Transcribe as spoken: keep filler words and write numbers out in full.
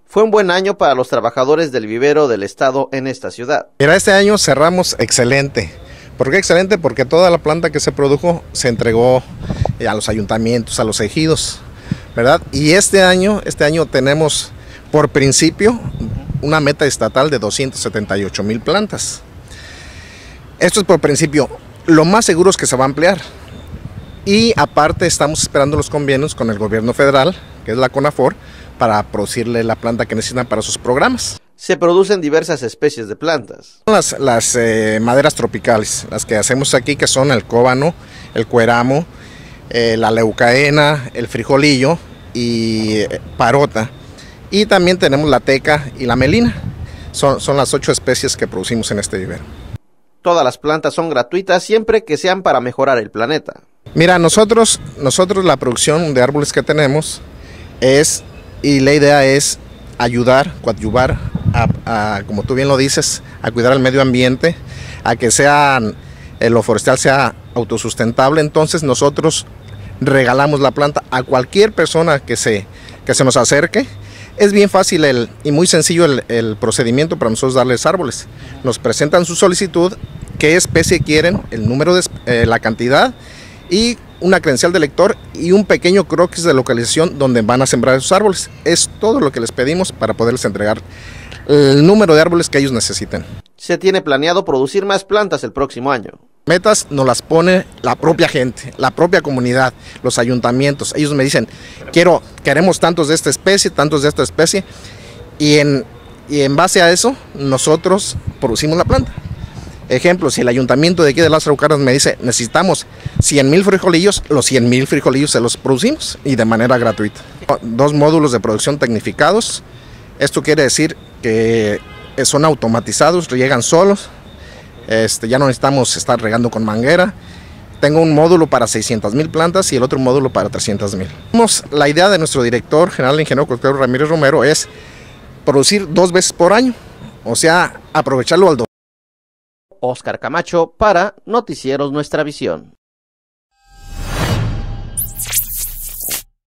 Fue un buen año para los trabajadores del vivero del estado en esta ciudad. Mira, este año cerramos excelente. ¿Por qué excelente? Porque toda la planta que se produjo se entregó a los ayuntamientos, a los ejidos, ¿verdad? Y este año, este año tenemos por principio una meta estatal de doscientas setenta y ocho mil plantas. Esto es por principio. Lo más seguro es que se va a ampliar. Y aparte estamos esperando los convenios con el gobierno federal, que es la CONAFOR, para producirle la planta que necesitan para sus programas. Se producen diversas especies de plantas. Las, las eh, maderas tropicales, las que hacemos aquí, que son el cóbano, el cueramo, eh, la leucaena, el frijolillo y eh, parota. Y también tenemos la teca y la melina. Son, son las ocho especies que producimos en este vivero. Todas las plantas son gratuitas siempre que sean para mejorar el planeta. Mira, nosotros, nosotros la producción de árboles que tenemos es, y la idea es ayudar, coadyuvar, a, a, como tú bien lo dices, a cuidar el medio ambiente, a que sea, eh, lo forestal sea autosustentable. Entonces nosotros regalamos la planta a cualquier persona que se, que se nos acerque. Es bien fácil el, y muy sencillo el, el procedimiento para nosotros darles árboles. Nos presentan su solicitud, qué especie quieren, el número de eh, la cantidad y una credencial de lector y un pequeño croquis de localización donde van a sembrar esos árboles. Es todo lo que les pedimos para poderles entregar el número de árboles que ellos necesiten. Se tiene planeado producir más plantas el próximo año. Metas nos las pone la propia gente, la propia comunidad, los ayuntamientos. Ellos me dicen, quiero, queremos tantos de esta especie, tantos de esta especie, y en, y en base a eso nosotros producimos la planta. Ejemplo, si el ayuntamiento de aquí de Lázaro Cárdenas me dice, necesitamos cien mil frijolillos, los cien mil frijolillos se los producimos y de manera gratuita. Dos módulos de producción tecnificados. Esto quiere decir que son automatizados, llegan solos. Este, ya no necesitamos estar regando con manguera. Tengo un módulo para seiscientas mil plantas y el otro módulo para trescientas mil. La idea de nuestro director general, el ingeniero Cosquero Ramírez Romero, es producir dos veces por año, o sea, aprovecharlo al doble. Oscar Camacho para Noticieros Nuestra Visión.